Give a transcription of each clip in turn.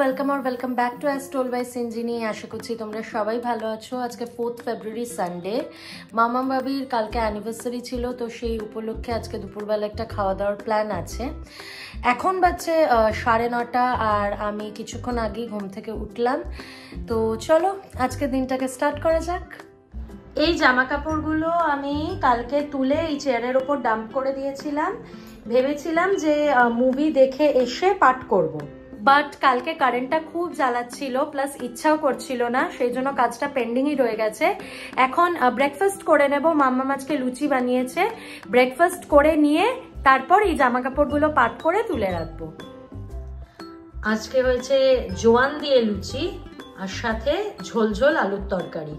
Welcome back to as told by Sinjini. आशा करছি তোমরা সবাই ভালো আছো। আজকে 4th ফেব্রুয়ারি সানডে, মামা বাবির কালকে অ্যানিভার্সারি ছিল, তো সেই উপলক্ষে আজকে দুপুরবেলা একটা খাওয়া দাওয়ার প্ল্যান আছে। এখন বাজছে 9:30 আর আমি কিছুক্ষণ আগেই ঘুম থেকে উঠলাম। তো চলো আজকে দিনটাকে স্টার্ট করা যাক। এই জামা কাপড়গুলো আমি কালকে তুলে এই চেয়ারের ওপর ডাম্প করে দিয়েছিলাম। ভেবেছিলাম যে মুভি দেখে এসে পাঠ করব, বাট কালকে কারেন্টটা খুব জ্বালাচ্ছিল, প্লাস ইচ্ছাও করছিল না, সেই জন্য কাজটা পেন্ডিংই রয়ে গেছে। এখন ব্রেকফাস্ট করে নেব। মাম্মা আজকে লুচি বানিয়েছে, ব্রেকফাস্ট করে নিয়ে তারপর এই জামা কাপড়গুলো পাট করে তুলে রাখবো। আজকে হয়েছে জোয়ান দিয়ে লুচি আর সাথে ঝোল ঝোল আলুর তরকারি।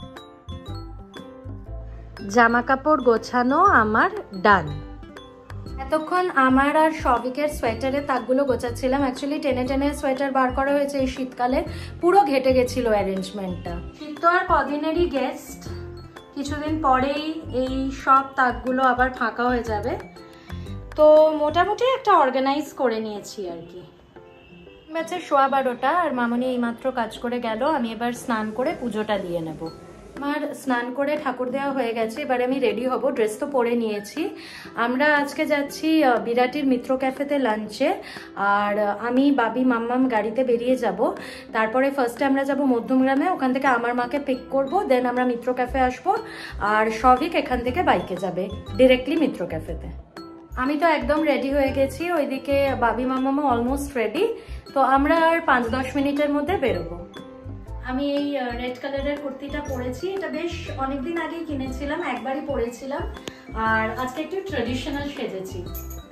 জামা কাপড় গোছানো আমার ডান। এতক্ষণ আমার আর সবিকের সোয়েটারের তাকগুলো গোছাচ্ছিলাম। অ্যাকচুয়ালি টেনে টেনে সোয়েটার বার করা হয়েছে এই শীতকালে, পুরো ঘেটে গেছিল অ্যারেঞ্জমেন্টটা। শীত তো আর কদিনেরই গেস্ট, কিছুদিন পরেই এই সব তাকগুলো আবার ফাঁকা হয়ে যাবে। তো মোটামুটি একটা অর্গানাইজ করে নিয়েছি আর কি। বাচ্চা 12:15 আর মামনি এইমাত্র কাজ করে গেল। আমি এবার স্নান করে পুজোটা দিয়ে নেব। আমার স্নান করে ঠাকুর দেওয়া হয়ে গেছে, এবার আমি রেডি হব। ড্রেস তো পরে নিয়েছি। আমরা আজকে যাচ্ছি বিরাটির মিত্র ক্যাফেতে লাঞ্চে, আর আমি বাবি মাম্মাম গাড়িতে বেরিয়ে যাব। তারপরে ফার্স্টে আমরা যাব মধ্যমগ্রামে, ওখান থেকে আমার মাকে পিক করব, দেন আমরা মিত্র ক্যাফে আসব, আর সবিক এখান থেকে বাইকে যাবে ডিরেক্টলি মিত্র ক্যাফেতে। আমি তো একদম রেডি হয়ে গেছি, ওইদিকে বাবি মাম্মামও অলমোস্ট রেডি। তো আমরা আর 5-10 মিনিটের মধ্যে বেরোবো। আমি এই রেড কালারের কুর্তিটা পরেছি, এটা বেশ অনেকদিন আগেই কিনেছিলাম, একবারই পরেছিলাম, আর আজকে একটু ট্রেডিশনাল সেজেছি।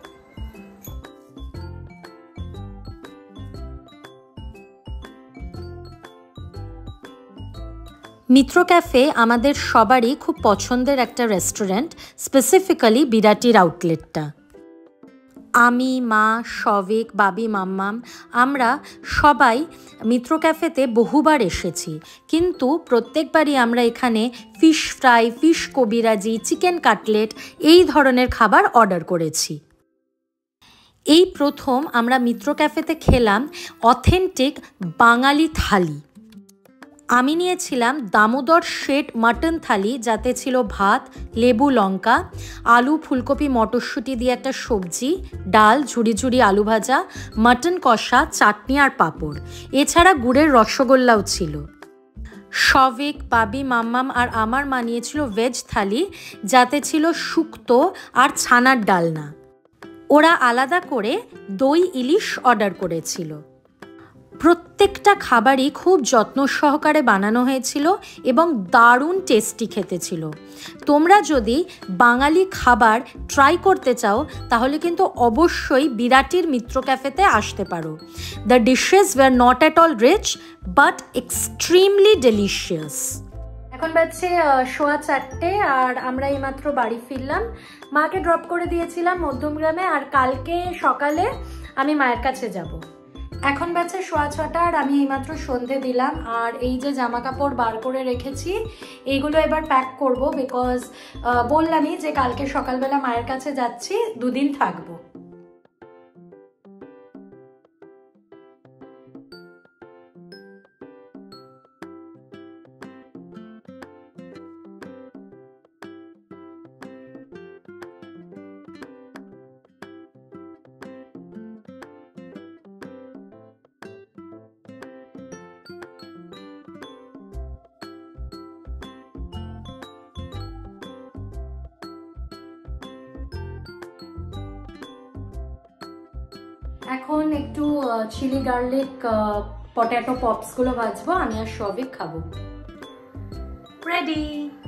মিত্র ক্যাফে আমাদের সবারই খুব পছন্দের একটা রেস্টুরেন্ট, স্পেসিফিক্যালি বিরাটির আউটলেটটা। আমি, মা, সবিক, বাবি, মাম্মাম আমরা সবাই মিত্র ক্যাফেতে বহুবার এসেছি, কিন্তু প্রত্যেকবারই আমরা এখানে ফিশ ফ্রাই, ফিশ কবিরাজি, চিকেন কাটলেট এই ধরনের খাবার অর্ডার করেছি। এই প্রথম আমরা মিত্র ক্যাফেতে খেলাম অথেন্টিক বাঙালি থালি। আমি নিয়েছিলাম দামোদর শেট মাটন থালি, যাতে ছিল ভাত, লেবু, লঙ্কা, আলু, ফুলকপি, মটরশুঁটি দিয়ে একটা সবজি, ডাল, ঝুড়ি ঝুড়ি আলু ভাজা, মাটন কষা, চাটনি আর পাঁপড়। এছাড়া গুড়ের রসগোল্লাও ছিল। সবিক, বাবি, মাম্মাম আর আমার মা নিয়েছিল ভেজ থালি, যাতে ছিল শুক্তো আর ছানার ডালনা। ওরা আলাদা করে দই ইলিশ অর্ডার করেছিল। প্রত্যেকটা খাবারই খুব যত্ন সহকারে বানানো হয়েছিল এবং দারুণ টেস্টি খেতে ছিল। তোমরা যদি বাঙালি খাবার ট্রাই করতে চাও তাহলে কিন্তু অবশ্যই বিরাটির মিত্র ক্যাফেতে আসতে পারো। The dishes were not at all rich but extremely delicious. এখন বাজছে 4:15 আর আমরা এইমাত্র বাড়ি ফিরলাম। মাকে ড্রপ করে দিয়েছিলাম মধ্যমগ্রামে, আর কালকে সকালে আমি মায়ের কাছে যাব। এখন বাজছে 6:15 আর আমি এইমাত্র সন্ধে দিলাম, আর এই যে জামা কাপড় বার করে রেখেছি এইগুলো এবার প্যাক করব, বিকজ বললামই যে কালকে সকালবেলা মায়ের কাছে যাচ্ছি, 2 দিন থাকবো। এখন একটু চিলি গার্লিক পটেটো পপস গুলো ভাজবো, আমি আর সবিক খাবো। রেডি।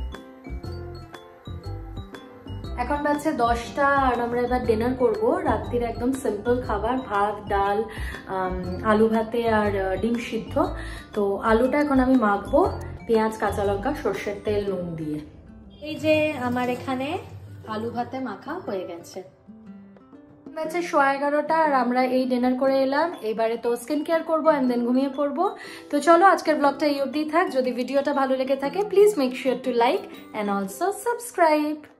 এখন বাজছে 10টা আর আমরা এবার ডিনার করব। রাত্রির একদম সিম্পল খাবার, ভাত, ডাল, আলু ভাতে আর ডিম সিদ্ধ। তো আলুটা এখন আমি মাখবো পেঁয়াজ, কাঁচা লঙ্কা, সর্ষের তেল, নুন দিয়ে। এই যে আমার এখানে আলু ভাতে মাখা হয়ে গেছে। বাজছে 11:30 আর আমরা এই ডিনার করে এলাম। এবারে তো স্কিন কেয়ার করবো এন্ড দেন ঘুমিয়ে পড়বো। তো চলো আজকের ব্লগটা এই অবধি থাক। যদি ভিডিওটা ভালো লেগে থাকে please make sure to like and also subscribe.